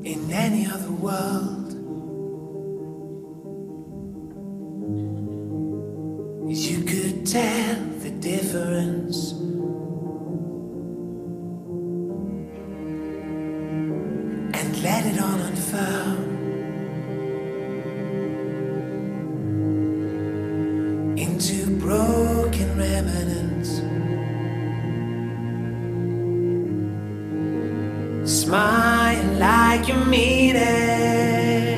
In any other world, you could tell the difference. And let it all unfurl into broken remnants. Smile like you mean it,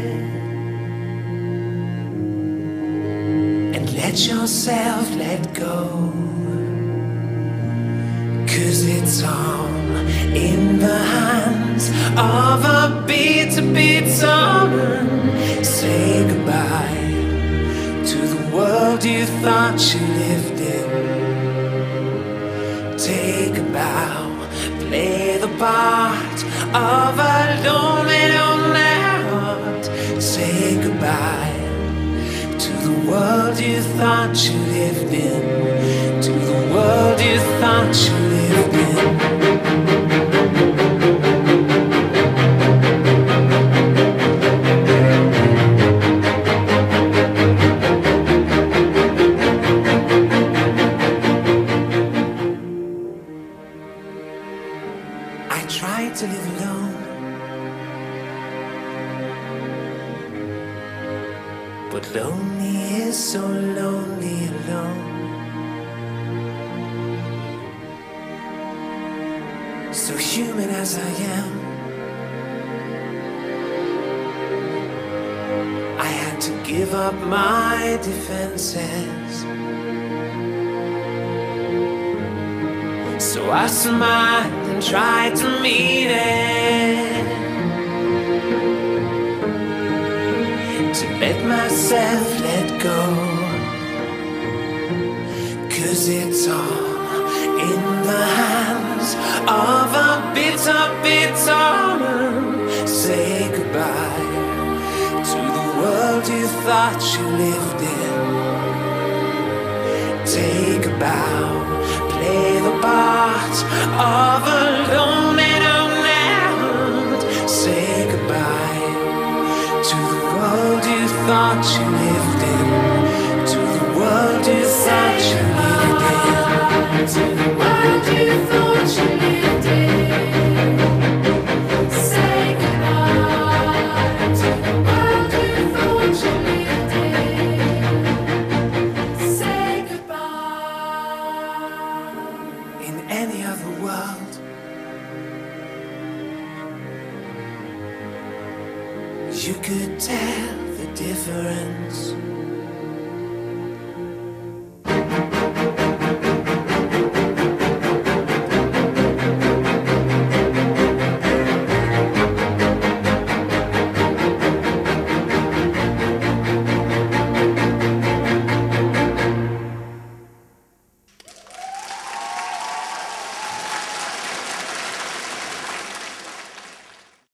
and let yourself let go, 'cause it's all in the hands of a beat song. Say goodbye to the world you thought you lived in. Take a bow, play the part of a lonely heart. Say goodbye to the world you thought you lived in. To the world you thought you lived in. I tried to live alone, but lonely is so lonely alone. So human as I am, I had to give up my defenses. So I smiled and tried to meet it, to let myself let go, 'cause it's all in the hands of a bitter man. Say goodbye to the world you thought you lived in. Take a bow, play the part of a lonely heart. Say goodbye to the world you thought you lived in. To the world you thought you lived in. To the world you thought you lived in. Say goodbye to the world you thought you lived in. Say goodbye. In any other world, you could tell the difference.